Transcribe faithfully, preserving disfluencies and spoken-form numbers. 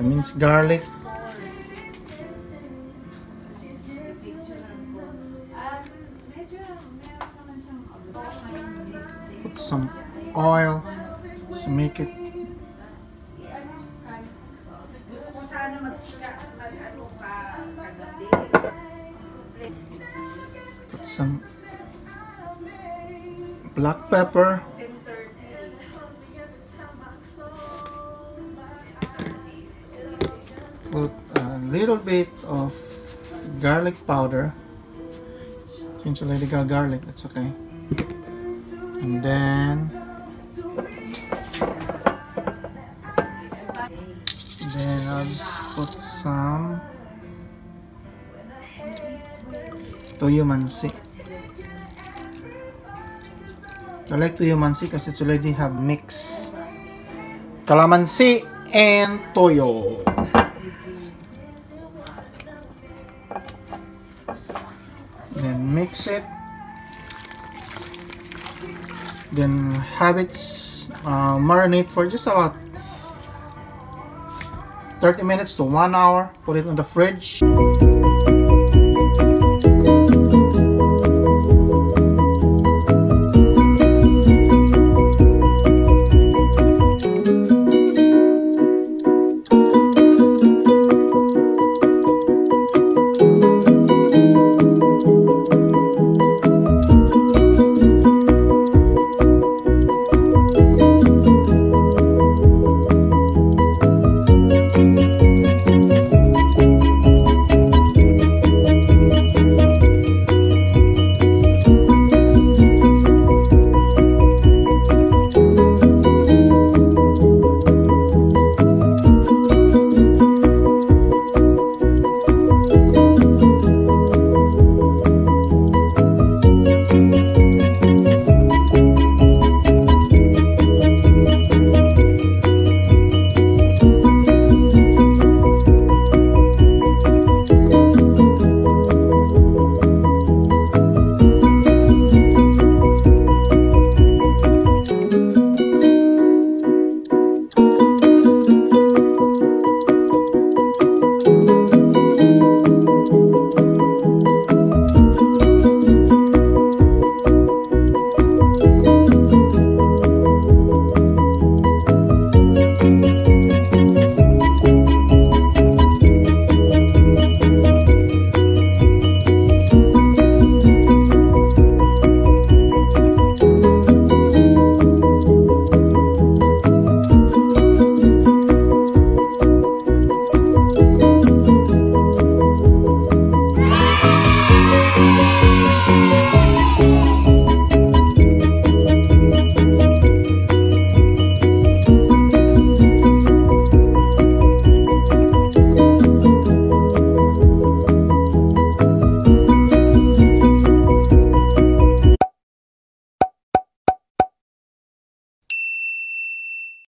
the minced garlic, put some oil to make it put some black pepper, put a little bit of garlic powder. Since you already got garlic, that's okay. And then then I'll just put some toyo mansi. I like toyo mansi because it's already have mix calamansi and toyo. Then mix it. Then have it uh, marinate for just about thirty minutes to one hour. Put it in the fridge.